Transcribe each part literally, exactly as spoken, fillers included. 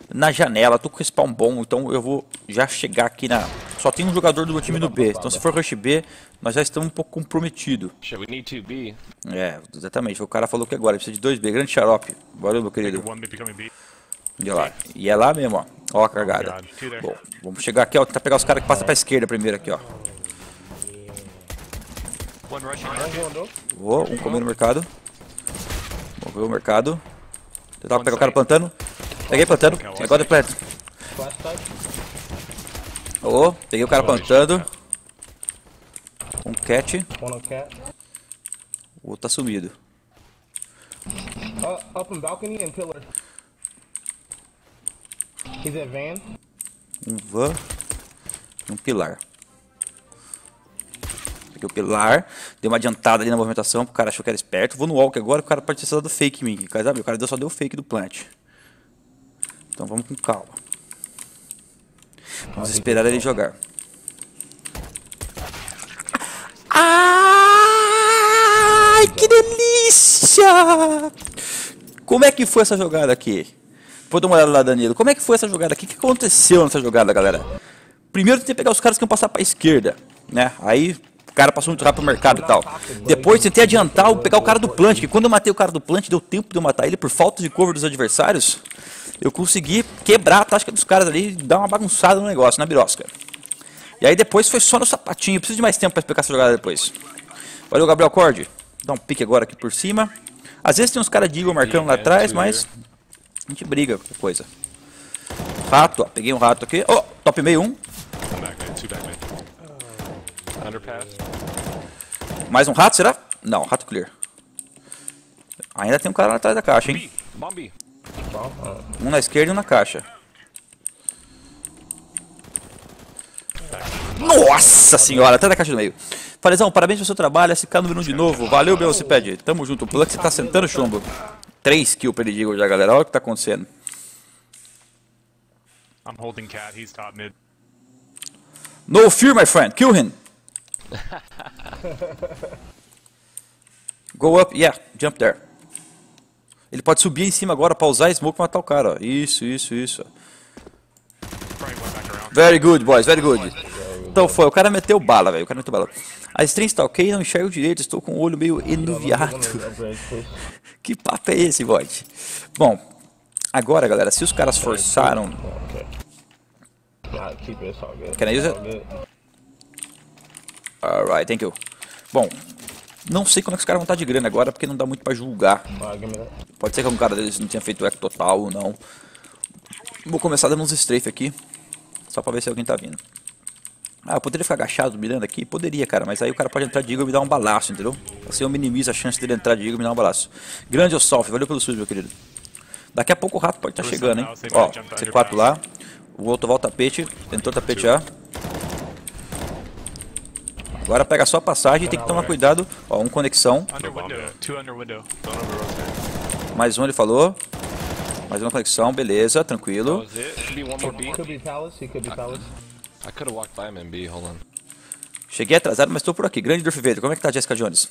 na janela. Tô com respawn bom, então eu vou já chegar aqui na... Só tem um jogador do meu time no B, então se for rush B, nós já estamos um pouco comprometidos. É, exatamente. O cara falou que agora precisa de dois B. Grande xarope. Valeu, meu querido. E lá. E é lá mesmo, ó. Ó a cagada. Bom, vamos chegar aqui, ó. Tentar pegar os caras que passam pra esquerda primeiro aqui, ó. Vou, um comer no mercado. Vamos ver o mercado. Tentar pegar o cara plantando. Peguei plantando. Agora eu planto. Oh, peguei o cara plantando. Um cat. O outro tá sumido. Uh, up in balcony and pillar. He's at van. Um van e um pilar. Peguei o pilar, dei uma adiantada ali na movimentação, porque o cara achou que era esperto. Vou no walk agora, o cara pode ter dado fake em mim. O cara só deu fake do plant. Então vamos com calma. Vamos esperar ele jogar. Ai, que delícia! Como é que foi essa jogada aqui? Vou dar uma olhada lá, Danilo. Como é que foi essa jogada aqui? O que aconteceu nessa jogada, galera? Primeiro tentei pegar os caras que iam passar pra esquerda, né? Aí o cara passou muito rápido pro mercado e tal. Depois tentei adiantar, pegar o cara do plant, que quando eu matei o cara do plant, deu tempo de eu matar ele por falta de cover dos adversários. Eu consegui quebrar a tática dos caras ali e dar uma bagunçada no negócio, na birosca. E aí depois foi só no sapatinho. Eu preciso de mais tempo pra explicar essa jogada depois. Valeu, Gabriel Cord. Dá um pique agora aqui por cima. Às vezes tem uns caras de Eagle marcando lá atrás, mas a gente briga com coisa. Rato, ó. Peguei um rato aqui. Oh, top meio um. Mais um rato, será? Não, rato clear. Ainda tem um cara lá atrás da caixa, hein? Um na esquerda e um na caixa. Nossa senhora, até da caixa do meio. Falezão, parabéns pelo seu trabalho. S K número um de novo. Valeu, Velocipede. Tamo junto. O Plux tá sentando chumbo. três kills pra ele já, galera. Olha o que tá acontecendo. I'm holding cat, he's top mid. No fear, my friend. Kill him. Go up. Yeah, jump there. Ele pode subir em cima agora pra usar smoke e matar o cara. Ó. Isso, isso, isso. Very good, boys. Very good. Então foi. O cara meteu bala, velho. O cara meteu bala. A stream está ok, não enxergo direito. Estou com o olho meio enuviado. Que papo é esse, bot? Bom, agora, galera, se os caras forçaram... Can I use it? Alright, thank you. Bom, não sei como é que os caras vão estar de grana agora, porque não dá muito pra julgar. Pode ser que um cara deles não tenha feito eco total ou não. Vou começar dando uns strafe aqui, só pra ver se alguém tá vindo. Ah, eu poderia ficar agachado mirando aqui? Poderia, cara, mas aí o cara pode entrar de Eagle e me dar um balaço, entendeu? Assim eu minimizo a chance dele entrar de Eagle e me dar um balaço. Grande Ossolf, valeu pelo sujo, meu querido. Daqui a pouco o rato pode estar chegando, hein? Ó, C quatro lá. O outro volta o tapete, tentou tapetear. Agora pega só a passagem e tem que tomar cuidado. Ó, um conexão. Mais um, ele falou. Mais uma conexão, beleza, tranquilo. Cheguei atrasado, mas estou por aqui. Grande Durf Vader, como é que tá, Jessica Jones?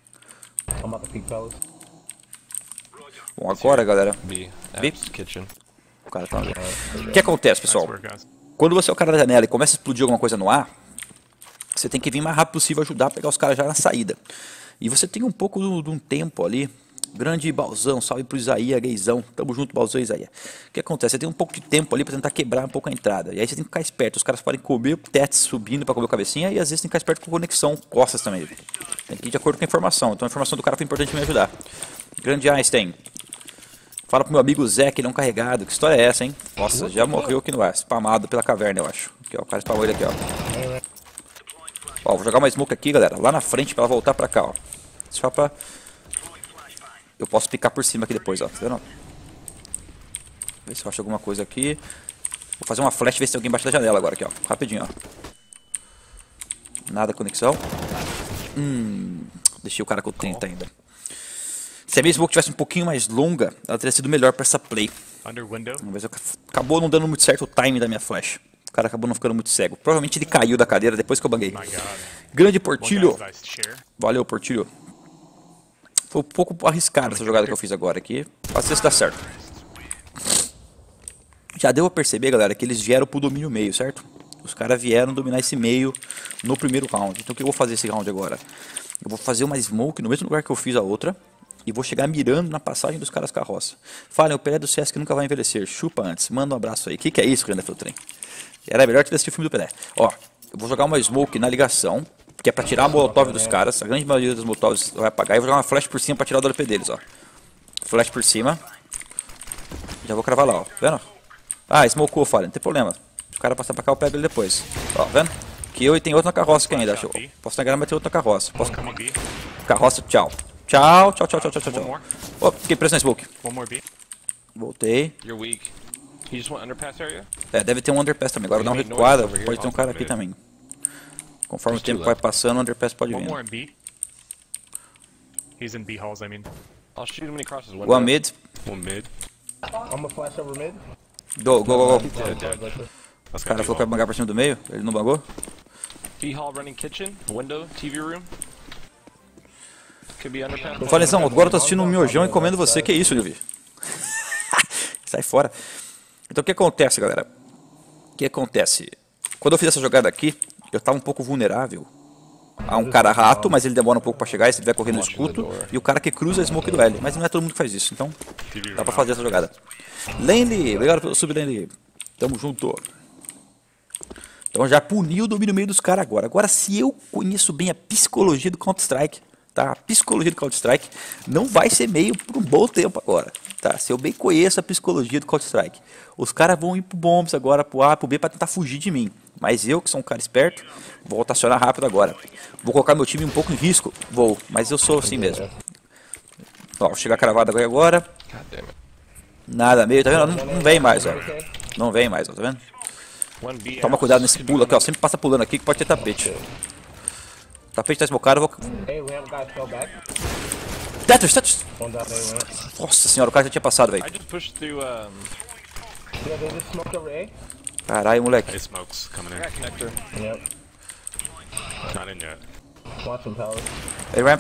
Bom, agora, galera. B. O cara tá ali. O que acontece, pessoal? Quando você é o cara da janela e começa a explodir alguma coisa no ar, você tem que vir o mais rápido possível ajudar a pegar os caras já na saída. E você tem um pouco de um tempo ali. Grande Balzão, salve pro Isaías, gaysão. Tamo junto, Balzão e Isaías. O que acontece? Você tem um pouco de tempo ali pra tentar quebrar um pouco a entrada. E aí você tem que ficar esperto. Os caras podem comer tetos subindo pra comer a cabecinha. E às vezes tem que ficar esperto com conexão, costas também. Tem que ir de acordo com a informação. Então a informação do cara foi importante me ajudar. Grande Einstein. Fala pro meu amigo Zé que ele é um carregado. Que história é essa, hein? Nossa, já morreu aqui no ar. Spamado pela caverna, eu acho. Aqui, ó, o cara spamou ele aqui, ó. Ó, vou jogar uma smoke aqui, galera. Lá na frente pra ela voltar pra cá, ó. Só pra... Eu posso picar por cima aqui depois, ó. Tá vendo? Ver se eu acho alguma coisa aqui. Vou fazer uma flash e ver se tem alguém embaixo da janela agora, aqui, ó. Rapidinho, ó. Nada conexão. Hum... Deixei o cara com trinta ainda. Se a minha smoke tivesse um pouquinho mais longa, ela teria sido melhor pra essa play. Mas acabou não dando muito certo o timing da minha flash. O cara acabou não ficando muito cego. Provavelmente ele caiu da cadeira depois que eu banguei. Grande Portilho. Valeu, Portilho. Foi um pouco arriscado essa jogada que eu fiz agora aqui. Pode ser se dá certo. Já deu pra perceber, galera, que eles vieram pro domínio meio, certo? Os caras vieram dominar esse meio no primeiro round. Então o que eu vou fazer esse round agora? Eu vou fazer uma smoke no mesmo lugar que eu fiz a outra. E vou chegar mirando na passagem dos caras carroça. Falem, o Pelé do C S que nunca vai envelhecer. Chupa antes. Manda um abraço aí. O que, que é isso, Grande Filtrem? Era melhor tivesse assistido o filme do Pelé. Ó, eu vou jogar uma smoke na ligação. Que é pra tirar a molotov dos caras. A grande maioria dos molotovs vai apagar. E vou jogar uma flash por cima pra tirar o W P deles, ó. Flash por cima. Já vou cravar lá, ó. Vendo? Ah, smocou, Fallen. Não tem problema. Se o cara passar pra cá, eu pego ele depois. Ó, vendo? Que eu e tem outro na carroça aqui ainda. Acho. Posso negar, mas tem outro na carroça. Posso... Carroça, tchau. Tchau, tchau, tchau, tchau, tchau, tchau. Oh, fiquei preso na smoke. Voltei. You're weak. You just want underpass area? É, deve ter um underpass também. Agora dá uma recuada, pode ter um cara aqui também. Conforme o tempo vai passando, o underpass pode vir. One more in B. He's in B halls, I mean. I'll shoot him when he crosses window. One mid. One mid. I'm gonna flash over mid. Go, go, go, go. Dead, dead. Let's O cara falou que vai bangar pra cima do meio. Ele não bangou? D hall running kitchen, window, T V room. Could be underpass. Falezão, agora eu tô assistindo um miojão e comendo você. Que isso, Livi? Sai fora. Então o que acontece, galera? O que acontece? Quando eu fiz essa jogada aqui, eu tava um pouco vulnerável a um cara rato, mas ele demora um pouco pra chegar, e se ele estiver correndo no escudo, e o cara que cruza a smoke do L. Mas não é todo mundo que faz isso, então dá pra fazer essa jogada. Lanely, obrigado pelo sub, Lanely. Tamo junto. Então já puniu o domínio meio dos caras agora. Agora, se eu conheço bem a psicologia do Counter-Strike, tá? A psicologia do Counter-Strike não vai ser meio por um bom tempo agora, tá? Se eu bem conheço a psicologia do Counter-Strike, os caras vão ir pro bombs agora, pro A, pro B, pra tentar fugir de mim. Mas eu, que sou um cara esperto, vou rotacionar rápido agora. Vou colocar meu time um pouco em risco, vou, mas eu sou assim mesmo. Ó, vou chegar cravado agora. Nada meio, tá vendo? Não, não vem mais, ó. Não vem mais, ó, tá vendo? Toma cuidado nesse pulo aqui, ó. Sempre passa pulando aqui que pode ter tapete. O tapete tá esmocado, eu vou... Hey, ramp guy fell back. Tetris, Tetris! One down A ramp. Nossa senhora, o cara já tinha passado, velho. I just pushed through um Yeah, they just smoked over A. Caralho, moleque. Hey, smokes coming in. crack connector. Yep. Not in yet. Watch him, palace. Aí, ramp.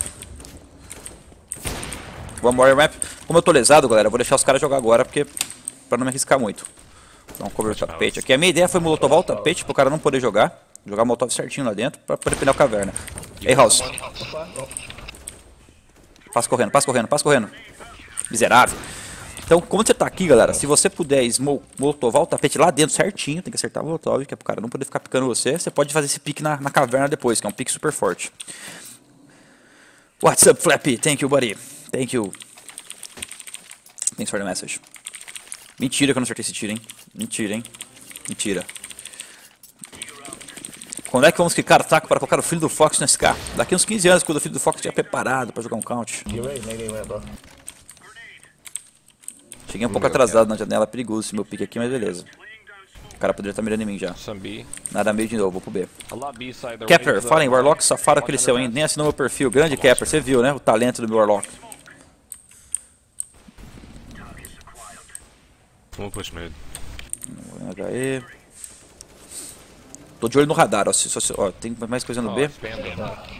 One more ramp. Como eu tô lesado, galera, eu vou deixar os caras jogar agora, porque... Pra não me arriscar muito. Dá um cover do tapete aqui. A minha ideia foi molotovar o tapete, pro cara não poder jogar. Jogar o molotov certinho lá dentro, pra poder pegar a caverna. Ei, House. Passa correndo, passa correndo, passa correndo. Miserável. Então, como você tá aqui, galera, se você puder molotovar o tapete lá dentro certinho, tem que acertar o molotov, que é pro cara não poder ficar picando você, você pode fazer esse pique na, na caverna depois, que é um pique super forte. What's up, Flappy? Thank you, buddy. Thank you. Thanks for the message. Mentira que eu não acertei esse tiro, hein? Mentira, hein? Mentira. Quando é que vamos quicar ataque para colocar o filho do Fox no S K? Daqui uns quinze anos, quando o filho do Fox estiver preparado para jogar um count. You ready? Maybe ramp, bro. Cheguei um pouco atrasado na janela, perigoso esse meu pique aqui, mas beleza. O cara poderia estar mirando em mim já. Some B. Nada meio de novo, vou pro B. A lot B side. they're Kepler, waiting for falem, the- Warlock safado Watch aquele seu, hein? underpass. Nem assinou meu perfil. Grande Kepler, você viu, né? O talento do meu Warlock. We'll push mid. H E. Tô de olho no radar, ó. Se, se, ó tem mais coisa no Oh, B. expanding.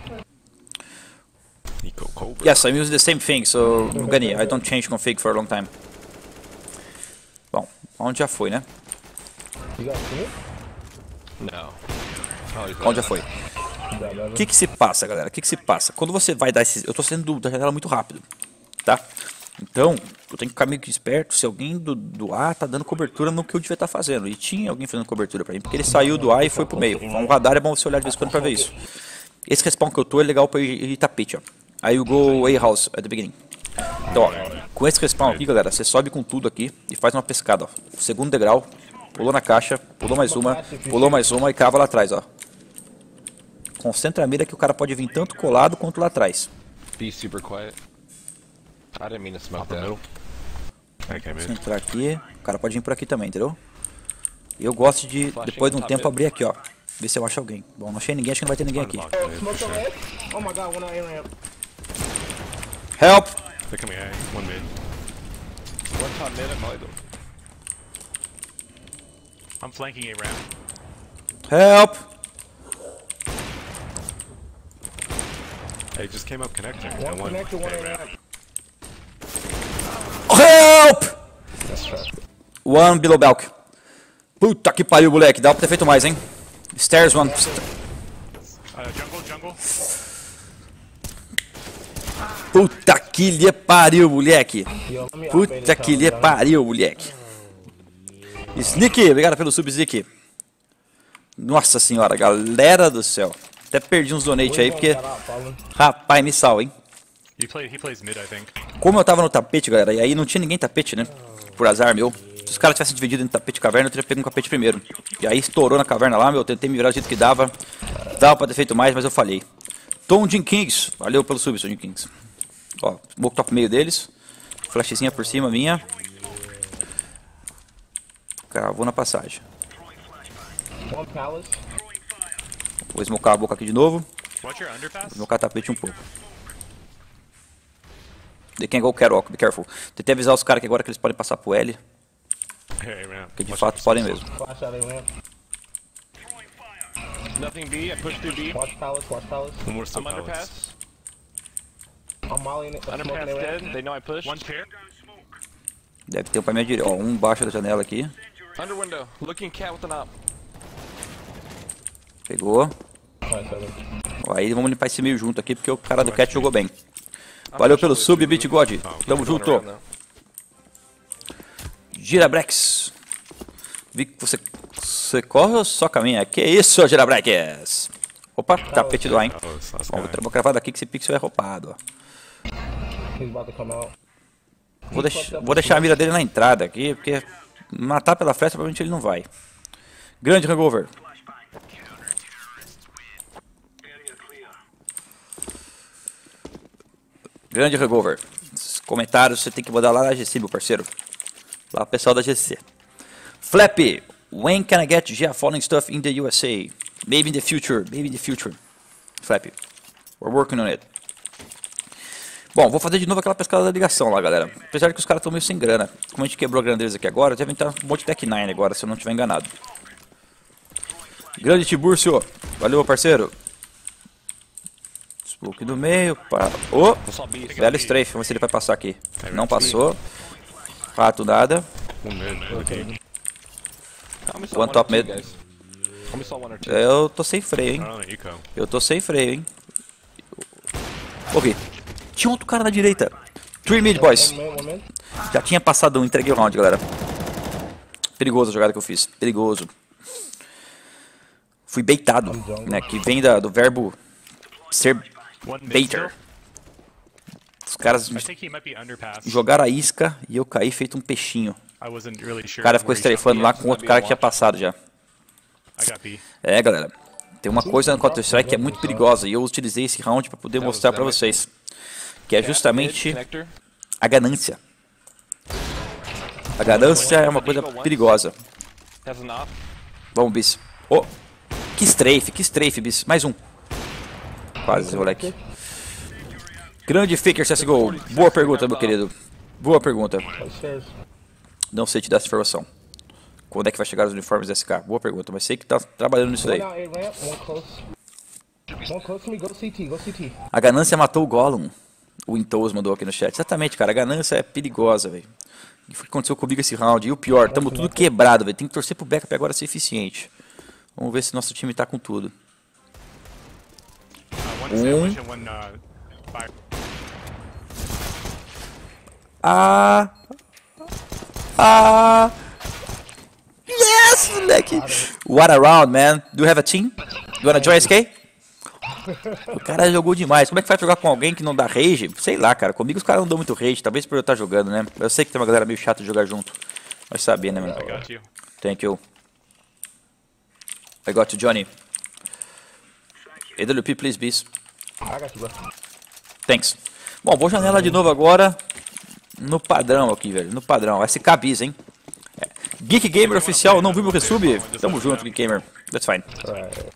Nico Cobra. Yes, I'm using the same thing, so Gani, I don't change config for a long time. Bom, onde já foi, né? You got see it? No. Oh, he's Onde já foi? You got O leather? que que se passa, galera? O que que se passa? Quando você vai dar esses... Eu tô saindo da janela muito rápido, tá? Então, eu tenho que ficar meio que esperto se alguém do, do A tá dando cobertura no que eu devia estar fazendo. E tinha alguém fazendo cobertura pra mim, porque ele saiu do A e foi pro meio. Um radar é bom você olhar de vez em quando pra ver isso. Esse respawn que eu tô é legal pra ir, ir tapete, ó. Aí eu go A-house at the beginning. Então, ó, com esse respawn aqui, galera, você sobe com tudo aqui e faz uma pescada, ó. Segundo degrau, pulou na caixa, pulou mais uma, pulou mais uma e cava lá atrás, ó. Concentra a mira que o cara pode vir tanto colado quanto lá atrás. B super quiet. I didn't mean to smoke Up the that. middle. Okay, Se mid. entrar aqui, o cara pode vir por aqui também, entendeu? Eu gosto de, depois de um tempo, abrir aqui, ó. Ver se eu acho alguém. Bom, não achei ninguém, acho que não vai ter ninguém aqui. Lock Oh, mid, for smoked over sure. A? Oh my god, one on A ramp. Help! They're coming A. One mid. One top mid, I probably don't. I'm flanking A ramp. Help! Hey, just came up connector. One and one connector, one A A ramp. ramp. Help! That's trash. One below balk. Puta que pariu, moleque. Dá pra ter feito mais, hein? Stairs one. Uh, jungle, jungle. Puta que lhe pariu, moleque. Yo, let me Puta outbait que this lhe time, pariu, moleque. Sneak, obrigado pelo sub, Sneak. Nossa senhora, galera do céu. Até perdi uns donate aí, porque... Shout out, Fallen. Rapaz, me salva, hein? You play, he plays mid, I think. Como eu tava no tapete, galera, e aí não tinha ninguém tapete, né? Por azar, meu. Se os caras tivessem dividido em tapete e caverna, eu teria pego um tapete primeiro. E aí estourou na caverna lá, meu. Eu tentei me virar do jeito que dava. Dava pra ter feito mais, mas eu falhei. Tom Jim Kings. Valeu pelo sub, Tom Jim Kings. Ó, smoke top meio deles. Flashzinha por cima, minha. Cravou na passagem. One palace. Vou smocar a boca aqui de novo. Watch your underpass. Smocar tapete um pouco. They can go Carol, be careful. Tentei avisar os caras que agora que eles podem passar pro L. Hey, man. Que de Watch fato out. podem mesmo. Flash out A ramp. Nothing B. I pushed through B. Watch palace, watch palace. And we're still I'm palace. underpass. I'm mollying it. smoking Underpass A ramp. dead. They know I pushed. One chair. Deve ter um pra minha direita. Ó, um embaixo da janela aqui. Under window. Looking cat with an op. Pegou. Nice, seven. Ó, aí vamos limpar esse meio junto aqui, porque o cara do Cat jogou bem. Valeu pelo sub, Beat God. Tamo junto. Girabrex. Vi que você, você corre ou só caminha? Que isso, Girabrex? Opa, tapete do A, hein? Close, let's Ó, go. vou ter uma cravada aqui que esse pixel é roubado, ó. He's about to come out. Vou, deix vou deixar a mira dele na entrada aqui, porque matar pela flecha provavelmente ele não vai. Grande hangover. Grande hangover. Os comentários você tem que mandar lá na G C, meu parceiro. Lá o pessoal da G C. Flap. When can I get G A falling stuff in the U S A? Maybe in the future. Maybe in the future. Flap. We're working on it. Bom, vou fazer de novo aquela pescada da ligação lá, galera. Apesar de que os caras estão meio sem grana. Como a gente quebrou a grana deles aqui agora, deve entrar um monte de Tech nine agora, se eu não estiver enganado. Grande Tiburcio. Valeu, meu parceiro. Smoke no meio. Pá. Ô! Saw B. Velho strafe, vamos ver se ele vai passar aqui. Não passou. Rato nada. One mid. Okay. I only saw One one top or two, mid. guys. Only saw one or two. Eu tô sem freio, hein? I don't know, eco. Eu tô sem freio, hein? Ok. Tinha outro cara na direita. Three mid, boys. One man, one man. Já tinha passado um, entreguei o round, galera. Perigoso a jogada que eu fiz. Perigoso. Fui baitado, né? Que vem da, do verbo ser One mid baiter. still. Os caras I think he might be underpass. jogaram a isca e eu caí feito um peixinho. I wasn't really sure. O cara ficou where he shot. estrefando lá com outro cara que tinha passado já. I got B. É, galera. Tem uma coisa no Counter-Strike que é muito perigosa e eu utilizei esse round para poder mostrar para vocês. Que é justamente Connector. a ganância. A ganância é uma coisa perigosa. Has an op. Vamos, Bis. Oh, que strafe, que strafe, Bis. Mais um. Quase, moleque. Grande Faker C S G O. Boa pergunta, meu querido. Boa pergunta. Upstairs. Não sei te dar essa informação. Quando é que vai chegar os uniformes S K? Boa pergunta, mas sei que tá trabalhando nisso One daí. out A ramp, one close. One close to me, go C T, go C T. A ganância matou o Gollum. O Intos mandou aqui no chat. Exatamente, cara. A ganância é perigosa, velho. E foi o que aconteceu comigo esse round. E o pior, tamo tudo quebrado, velho. Tem que torcer pro backup agora ser eficiente. Vamos ver se nosso time tá com tudo. Uh, one Um. sandwich and one uh, fire. Ah! Ah! Yes, moleque! What a round, man. Do you have a team? You wanna join S K? O cara jogou demais. Como é que faz jogar com alguém que não dá rage? Sei lá, cara. Comigo os caras não dão muito rage. Talvez por eu estar jogando, né? Eu sei que tem uma galera meio chata de jogar junto. Vai saber, né, mano? I got you. Thank you. I got you, Johnny. A W P, please, bis. I got you, bro. Thanks. Bom, vou janela de novo agora. No padrão aqui, velho. No padrão. S K bis, hein? É. Geek Gamer oficial. Não viu meu resub? Tamo junto, Geek Gamer. That's fine. Alright.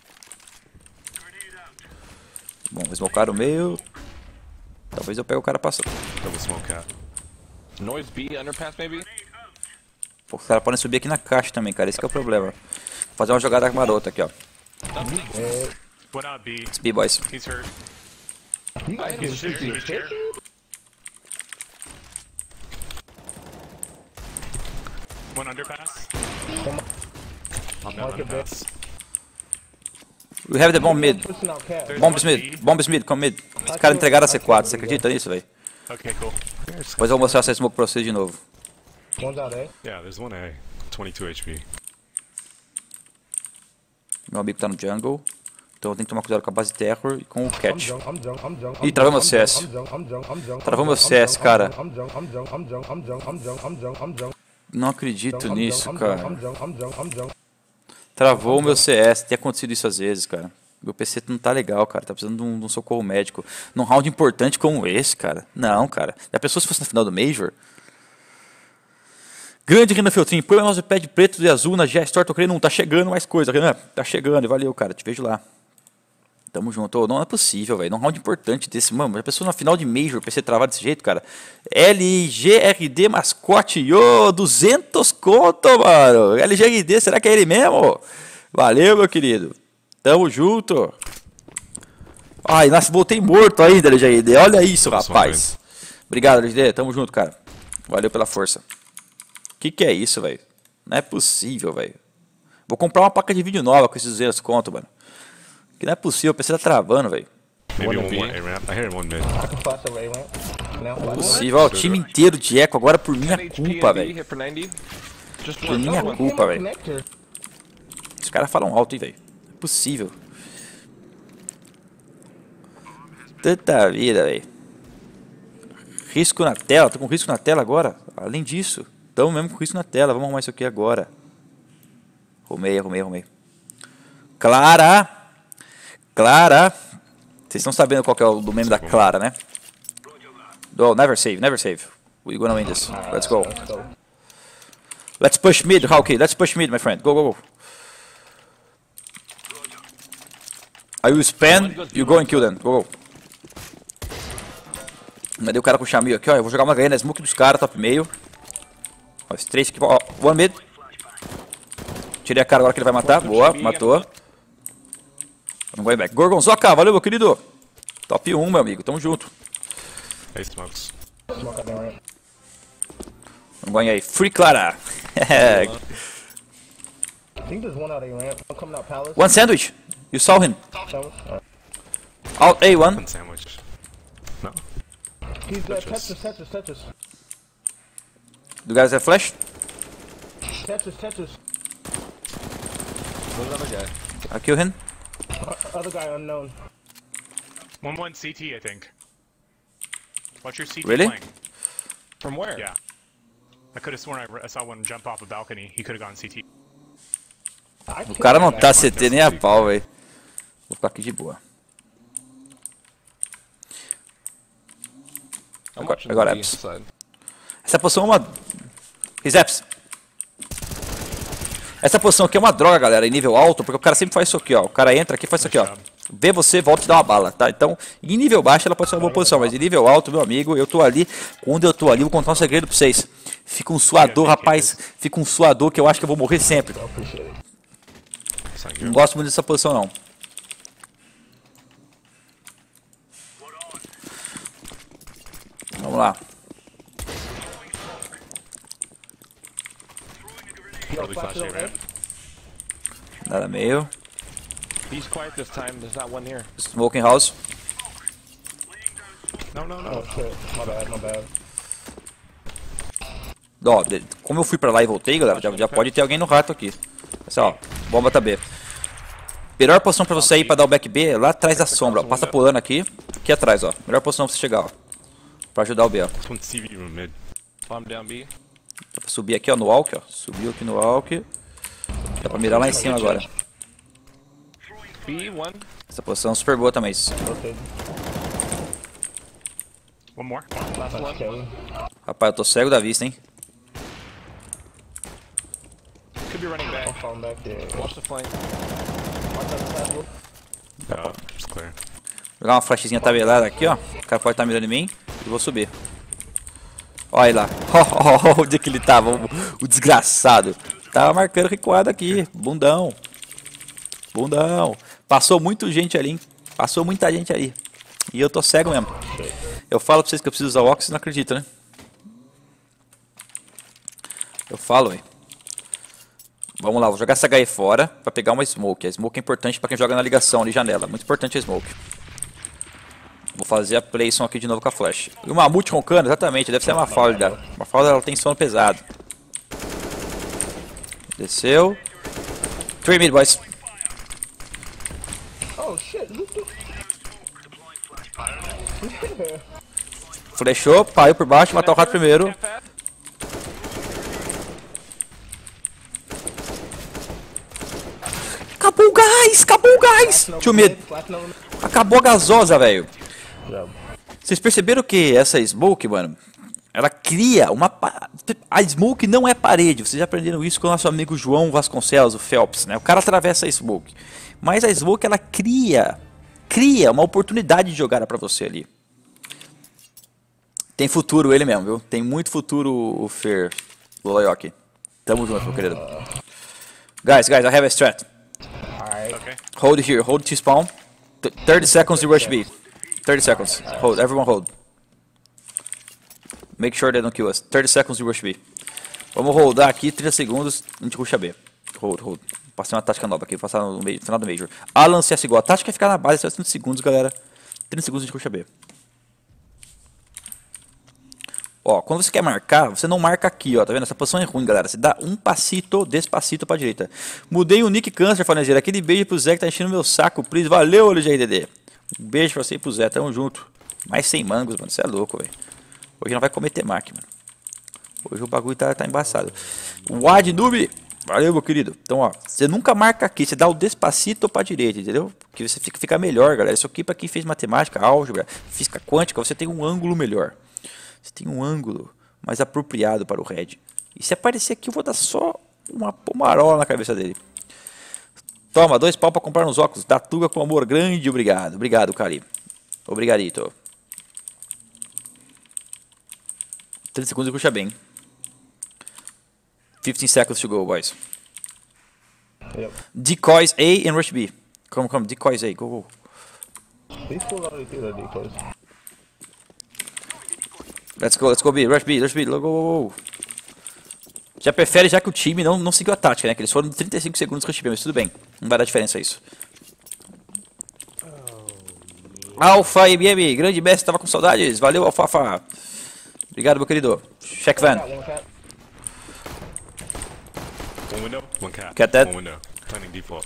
Bom, vou smocar o meio. Talvez eu pegue o cara passando. Double smoke cat. Noise B. Underpass maybe. Pô, os caras podem subir aqui na caixa também, cara. Esse que é o problema. Vou fazer uma jogada marota aqui, ó. One out B. B, boys. He's hurt. You guys He's can chair. shoot He's chair. One underpass. I'll never Market pass. We have the bomb mid. Pushing out cat. There's Bombs one mid. B. Bombs mid, come mid. Os caras entregaram a C quatro, você acredita nisso, velho? Okay, cool. Depois eu vou mostrar essa smoke pra vocês de novo. One's out A. Yeah, there's one A. twenty-two H P. Meu amigo tá no jungle. Então eu tenho que tomar cuidado com a base terror e com o I'm catch. junk, I'm junk, I'm junk. Ih, travou meu C S. I'm junk, I'm junk, I'm junk. Travou meu C S, cara. I'm junk, I'm junk, I'm junk, I'm junk, I'm junk, I'm junk, I'm junk. Não acredito I'm nisso, junk, I'm cara. junk, I'm junk, I'm junk. Travou o meu C S. Tem acontecido isso às vezes, cara. Meu P C não tá legal, cara. Tá precisando de um, de um socorro médico. Num round importante como esse, cara. Não, cara. Já pensou se fosse na final do Major? Grande Renan Feltrin. Põe o mousepad preto e azul na G Store. Tô querendo um. Tá chegando mais coisa, Renan. Tá chegando. Valeu, cara. Te vejo lá. Tamo junto. Ô, não é possível, velho. Num round importante desse. Mano, já pensou na final de Major, P C travado desse jeito, cara? L G R D mascote. Ô, duzentos conto, mano. L G R D, será que é ele mesmo? Valeu, meu querido. Tamo junto. Ai, nossa, voltei morto ainda, L G R D. Olha isso, rapaz. Obrigado, L G R D. Tamo junto, cara. Valeu pela força. Que que é isso, velho? Não é possível, velho. Vou comprar uma placa de vídeo nova com esses duzentos conto, mano. Que não é possível, o P C tá travando, velho. Maybe One one B. more A ramp. I hear one mid. I can flash over A ramp. Now, flash. Possível, ó, o time inteiro de eco agora por minha ten H P culpa, and B, velho. hit for ninety. Just Por one. minha one. culpa, velho. Connector. Os caras falam alto, hein, velho. Não é possível. Tanta vida, velho. Risco na tela, tô com risco na tela agora. Além disso, tamo mesmo com risco na tela. Vamos arrumar isso aqui agora. Arrumei, arrumei, arrumei. Clara! Clara! Vocês estão sabendo qual que é o do meme da Clara, né? Oh, never save, never save. We're gonna win this. Let's go. Let's push mid, Hawkeye. Let's push mid, my friend. Go, go, go. I will spam, you go and kill them. Go, go. Mandei o cara com o Chamil aqui, ó. Eu vou jogar uma ganha na smoke dos caras, top meio. Ó, os três aqui, ó. One mid. Tirei a cara agora que ele vai matar. Boa, matou. I'm going back. Gorgonzoca, valeu, meu querido. Top um, meu amigo. Tamo junto. A smokes. Smoke out the ramp. I'm going aí. Free Clara. I think there's one out A ramp. One coming out palace. One sandwich. You saw him. So, uh, Out A one. One sandwich. No. he's uh, Tetris, Tetris, Tetris. Do you guys have flash? Tetris, Tetris. There's another guy. I kill him. Uh, other guy unknown. One one C T, I think. Watch your C T Really? flank. From where? Yeah. I could have sworn I, re- I saw one jump off a balcony. He could have gone C T. I O cara não can't- tá C T nem a pau, velho. Vou ficar aqui de boa. I'm got- watching I got the B apps. side. Essa poção é uma... His apps. Essa poção aqui é uma droga, galera, em nível alto, porque o cara sempre faz isso aqui, ó. O cara entra aqui e faz isso aqui, ó. Vê você, volta e dá uma bala, tá? Então, em nível baixo ela pode ser uma boa posição, mas em nível alto, meu amigo, eu tô ali. Quando eu tô ali, vou contar um segredo pra vocês. Fica um suador, rapaz. Fica um suador que eu acho que eu vou morrer sempre. Appreciate it. It's not Não good. gosto muito dessa posição, não. Vamos lá. Yo, Early flash flash it A over ramp. Nada meio. He's quiet this time. There's not one here. Smoking house. No, no, no. Oh shit, my bad, my bad. Ó, de- como eu fui pra lá e voltei, galera, já, já pode ter alguém no rato aqui. Essa, ó, bomba tá B. Melhor posição pra você ir pra dar o back B é lá atrás da sombra, ó. Passa pulando aqui, aqui atrás, ó. Melhor posição pra você chegar, ó. Pra ajudar o B, ó. This one's T V room mid. Bomb down B. Dá pra subir aqui, ó, no walk, ó. Subiu aqui no walk. Dá pra mirar lá em cima agora. B, one. Essa posição é super boa também. Rotate. One more. Last one. Okay. Rapaz, eu tô cego da vista, hein. Could be running I'm back. falling back there. Watch the flank. Watch out the side, Wolf. Uh, just clear. Jogar uma flashzinha tabelada aqui, ó. O cara pode estar mirando em mim e vou subir. Olha aí lá. Onde é que ele tava? O, o desgraçado. Tava marcando recuado aqui. Bundão. Bundão. Passou muita gente ali, hein? Passou muita gente ali. E eu tô cego mesmo. Eu falo pra vocês que eu preciso usar o óculos, vocês não acreditam, né? Eu falo, velho. Vamos lá, vou jogar essa H E fora pra pegar uma smoke. A smoke é importante pra quem joga na ligação ali, janela. Muito importante a smoke. Vou fazer a playson aqui de novo com a flash. E o Mamute roncando, exatamente, deve ser uma falda. Uma falda, ela tem sono pesado. Desceu. Three mid, boys. Oh shit. Flechou, paiu por baixo, matou o rato primeiro. Acabou o gás! Acabou o gás! Tio mid. Acabou a gasosa, velho. Vocês perceberam que essa smoke, mano, ela cria uma... Pa... A smoke não é parede. Vocês já aprenderam isso com o nosso amigo João Vasconcelos, o Phelps, né? O cara atravessa a smoke. Mas a smoke, ela cria... Cria uma oportunidade de jogar pra você ali. Tem futuro ele mesmo, viu? Tem muito futuro o Fer Loloyoki. Tamo junto, meu querido. Guys, guys, I have a strat. Okay. Hold here, hold T-spawn. thirty seconds to rush B. thirty seconds. Hold, everyone hold. Make sure they don't kill us. thirty seconds to rush B. Vamos holdar aqui, trinta segundos, a gente rusha B. Hold, hold. Passei uma tática nova aqui, passar no meio, final do Major. Alan C S G O. A tática é ficar na base até trinta segundos, galera. trinta segundos a gente rusha B. Ó, quando você quer marcar, você não marca aqui, ó, tá vendo? Essa posição é ruim, galera. Você dá um passito, despacito pra direita. Mudei o nick Câncer, Fanezeira. Aquele beijo pro Zé que tá enchendo meu saco, please. Valeu, L G R D D. Um beijo pra você e pro Zé, tamo junto. Mais cem mangos, mano, você é louco, velho. Hoje não vai comer temaki, mano. Hoje o bagulho tá, tá embaçado. Wad Noob, valeu, meu querido. Então, ó, você nunca marca aqui, você dá o despacito pra direita, entendeu? Que você fica, fica melhor, galera. Isso aqui pra quem fez matemática, álgebra, física quântica, você tem um ângulo melhor. Você tem um ângulo mais apropriado para o Red. E se aparecer aqui, eu vou dar só uma pomarola na cabeça dele. Toma, dois pau para comprar nos óculos. Tatuga com amor grande, obrigado. Obrigado, Cari. Obrigadito. trinta segundos e puxa bem. fifteen seconds to go, boys. Yep. Decoys A and rush B. Come, come, decoys A, go, go. These fools already threw their decoys. Let's go, let's go B, rush B, rush B, go, go, go. Já prefere já que o time não, não seguiu a tática, né? Que eles foram trinta e cinco segundos com o time, mas tudo bem. Não vai dar diferença isso. Oh, Alpha M M, grande mestre, tava com saudades. Valeu, Alfafa. Obrigado, meu querido. Check van. One window, one cat. Cat dead. One window. Planning default.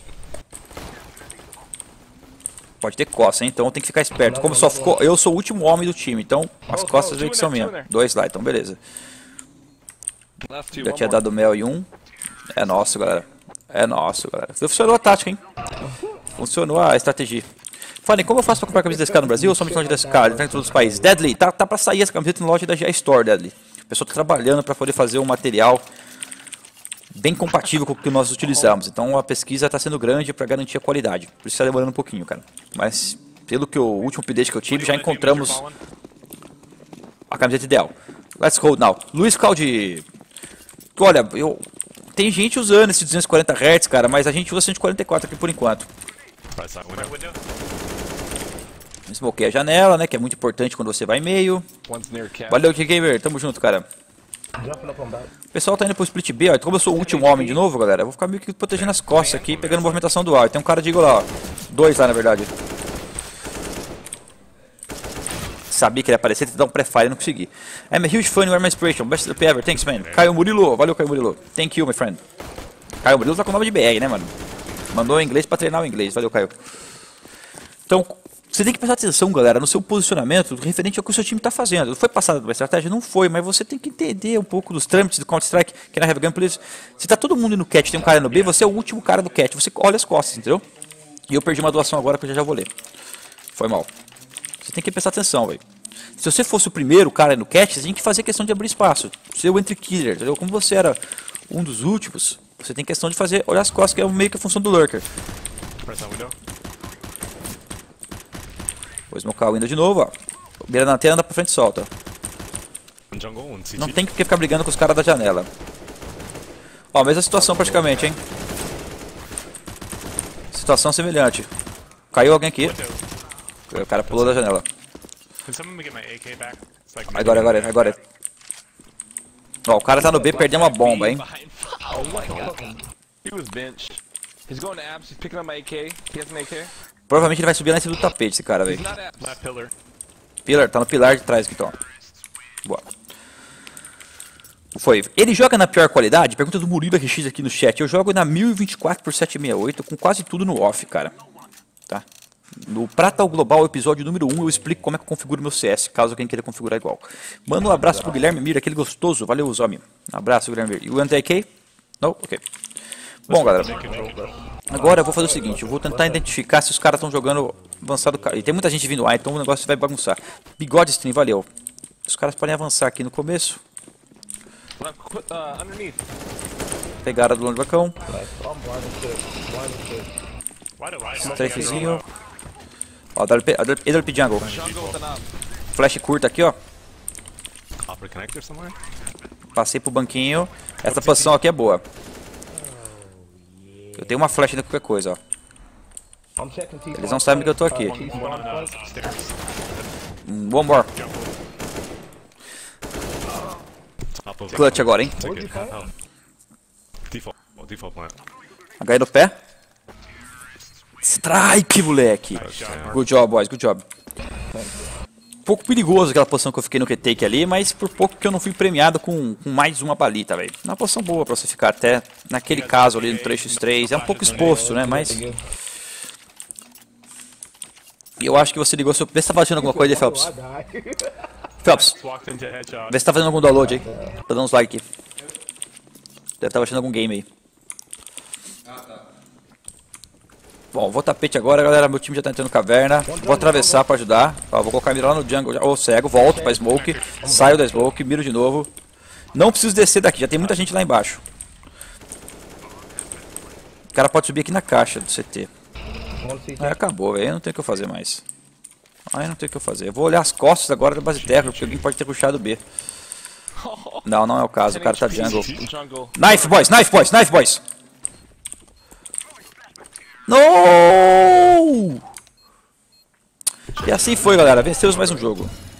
Pode ter costa, hein? Então tem que ficar esperto. Como só ficou... Eu sou o último homem do time, então as costas meio que são minhas. Dois lá, então beleza. Já tinha dado mel em um. É nosso, galera. É nosso, galera. Funcionou a tática, hein? Funcionou a estratégia. Falem, como eu faço pra comprar a camiseta desse cara no Brasil? Eu sou muito longe desse cara, ele tá em todos os países. Deadly, tá, tá pra sair essa camiseta na loja da G A Store, Deadly. O pessoal tá trabalhando pra poder fazer um material bem compatível com o que nós utilizamos. Então a pesquisa está sendo grande para garantir a qualidade. Por isso está demorando um pouquinho, cara. Mas pelo que o último update que eu tive, já encontramos a camiseta ideal. Let's hold now. Luiz Caldi. Olha, eu... tem gente usando esse duzentos e quarenta hertz, cara, mas a gente usa cento e quarenta e quatro aqui por enquanto. Smokei a janela, né, que é muito importante quando você vai em meio. Valeu, G-Gamer, tamo junto, cara. O pessoal tá indo pro split B, ó. Como eu sou o último homem de novo, galera, eu vou ficar meio que protegendo as costas aqui, pegando movimentação do ar. Tem um cara de Eagle lá, ó. Dois lá, na verdade. Sabia que ele ia aparecer, tentar dar um pré-fire, não consegui. I'm a huge fan of my inspiration, best L P ever, thanks, man. Caio Murilo, valeu, Caio Murilo. Thank you, my friend. Caio Murilo tá com o nome de B R, né, mano? Mandou em inglês pra treinar o inglês, valeu, Caio. Então, você tem que prestar atenção, galera, no seu posicionamento referente ao que o seu time está fazendo. Foi passada uma estratégia? Não foi, mas você tem que entender um pouco dos trâmites do Counter-Strike, que na Have Gun Please. Se tá todo mundo no catch, tem um cara no B, você é o último cara do catch, você olha as costas, entendeu? E eu perdi uma doação agora que eu já, já vou ler. Foi mal. Você tem que prestar atenção, velho. Se você fosse o primeiro cara no catch, você tem que fazer questão de abrir espaço. Ser o entry killer, entendeu? Como você era um dos últimos, você tem questão de fazer, olhar as costas, que é meio que a função do lurker. Vou smocar o window de novo, ó. Beira na antena, anda pra frente e solta. Não tem que ficar brigando com os caras da janela. Ó, mesma situação praticamente, hein. Situação semelhante. Caiu alguém aqui. O cara pulou da janela. Agora, agora, agora. Ó, o cara tá no B, perdeu uma bomba, hein. He was benched. He's going to abs. He's picking up my A K. He has an A K. Provavelmente ele vai subir lá em cima do tapete, esse cara, He's velho. not abs. Left pillar. Pilar, tá no pilar de trás aqui, então. Boa. Foi. Ele joga na pior qualidade? Pergunta do Murilo R X aqui no chat. Eu jogo na mil e vinte e quatro por setecentos e sessenta e oito com quase tudo no off, cara. Tá? No Prata ao Global, episódio número um, eu explico como é que eu configuro meu C S, caso alguém queira configurar igual. Manda um abraço pro Guilherme Mira, aquele gostoso. Valeu, Zomi. Um abraço, Guilherme Mira. E o Anti-A K? Não? Ok. Bom, galera. Agora eu vou fazer o seguinte, eu vou tentar identificar se os caras estão jogando avançado. E tem muita gente vindo lá, então o negócio vai bagunçar. Bigode Stream, valeu. Os caras podem avançar aqui no começo. Uh, underneath. Pegaram do lado do bacão. I'm blind as shit. Blind as shit. Why do I? Strafezinho. Ó, A W P Jungle. Jungle with an up. Flash curta aqui, ó. Copper connector somewhere? Passei pro banquinho. Essa posição aqui é boa. Eu tenho uma flash de qualquer coisa, ó. I'm checking T. Eles não sabem que eu tô aqui. One on uh, stairs. Hum, One more. Top of Clutch agora, hein? Ticket. Oh. Default. Oh, default plant. H no pé. Strike, moleque. Good job, boys. Good job. Um pouco perigoso aquela posição que eu fiquei no retake ali, mas por pouco que eu não fui premiado com, com mais uma balita, velho. Uma posição boa pra você ficar até naquele caso ali no três por três. É um pouco exposto, né? Mas eu acho que você ligou seu... Vê se tá fazendo alguma coisa aí, Phelps. Phelps, Walked into headshot. vê se tá fazendo algum download aí. Tá dando uns like aqui. Deve estar baixando algum game aí. Bom, vou tapete agora, galera. Meu time já tá entrando caverna. Vou atravessar pra ajudar. Ó, vou colocar a mira lá no jungle. Ô, cego, volto pra smoke. Saio da smoke, miro de novo. Não preciso descer daqui, já tem muita gente lá embaixo. O cara pode subir aqui na caixa do C T. Aí acabou, velho. Não tem o que eu fazer mais. Aí não tem o que eu fazer. Eu vou olhar as costas agora da base terra, porque alguém pode ter puxado B. Não, não é o caso. O cara tá jungle. Jungle. Knife, boys! Knife, boys! Knife, boys! No! E assim foi, galera. Vencemos mais um jogo.